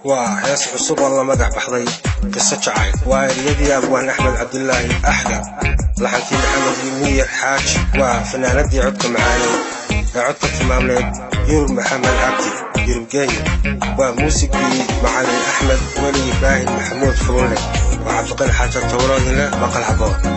وحياس عصوب الله مدح بحضي قصة جعيل وإريدي أبوان أحمد عبد الله أحلى لحنتي محمد المنير حاج وفناندي عدك معاني عدك تماملي يورب محمد عبدي يورب جاي وموسيقي معاني أحمد ولي باهي محمود فرولي وعبد القادر حاجة التوراني له مقال عبور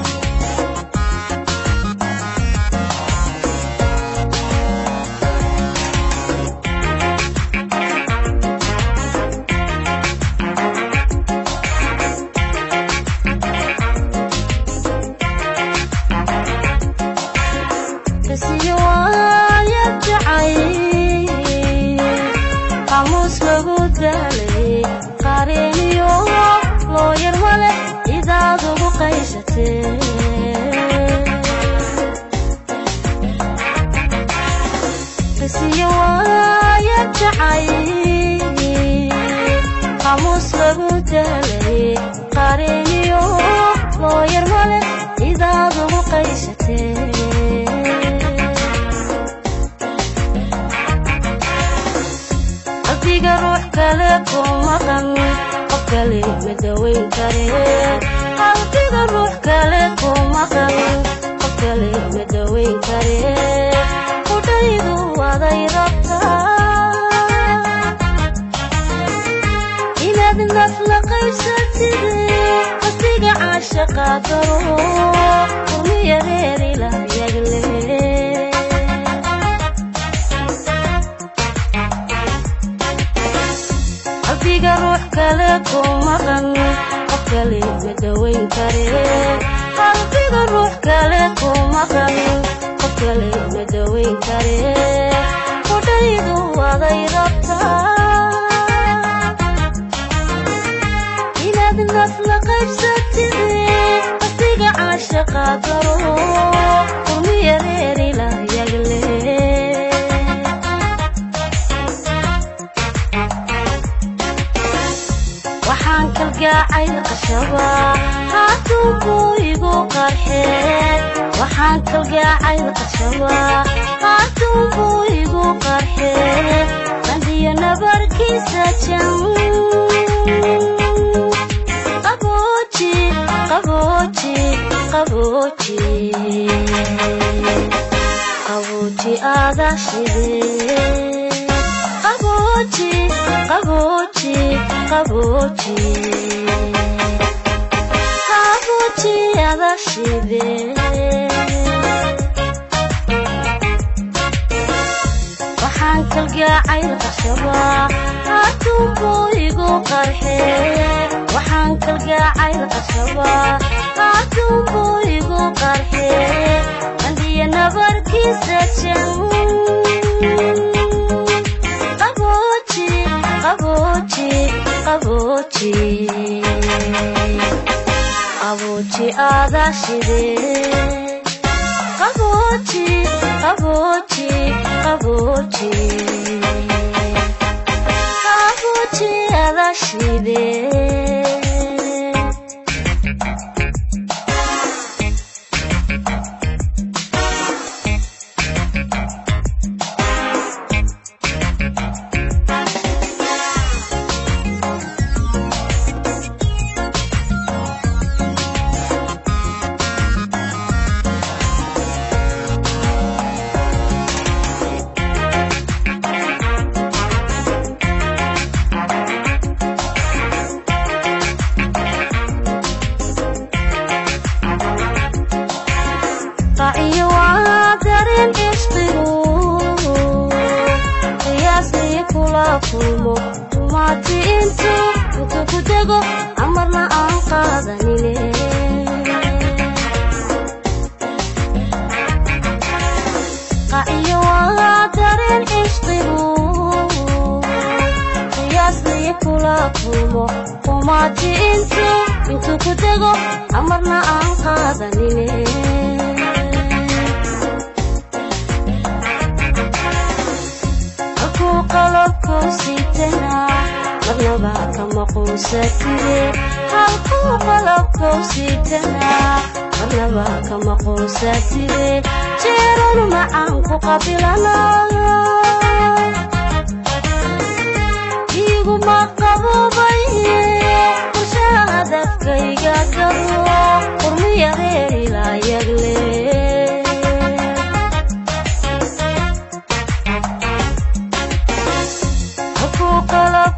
Igu ma qabo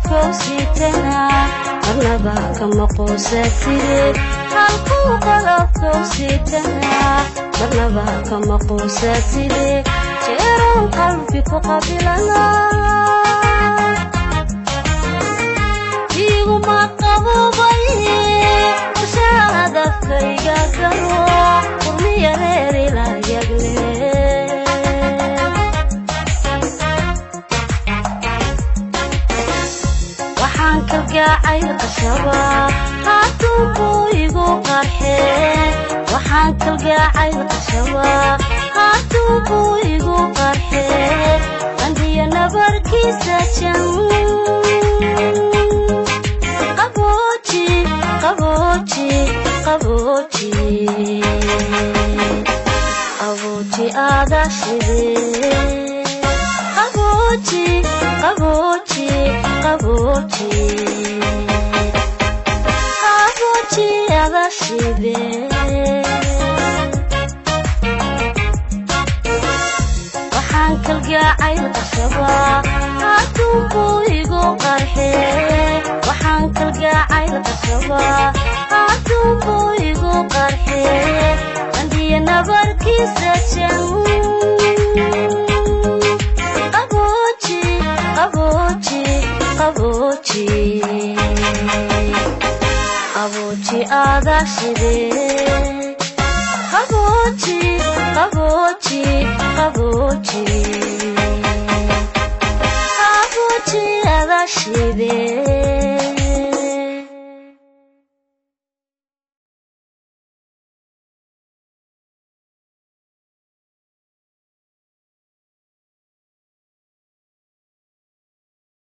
sitana marnaba kama quusatire halku qalabka sitana marnaba kama quusatire jeeran qalbi ku qabilana igu ma qabay shahada kayga garo qurmiya reeri la yagle kalgacay qashaba hadduu buigu qarxe waxaan kalgacay qashaba hadduu buigu qarxe andiya nabarkiisa jan qabooji qabooji qabooji qabooji aadashide qabooji qabooji qabooji qabooji adashide waxaan kalgacay qashaba hadduu buigu qarxe waxaan kalgacay qashaba hadduu buigu qarxe andiya nabarkiisa jan qabooji qabooji qabooji qabooji aadashide qabooji qabooji qabooji qabooji adashide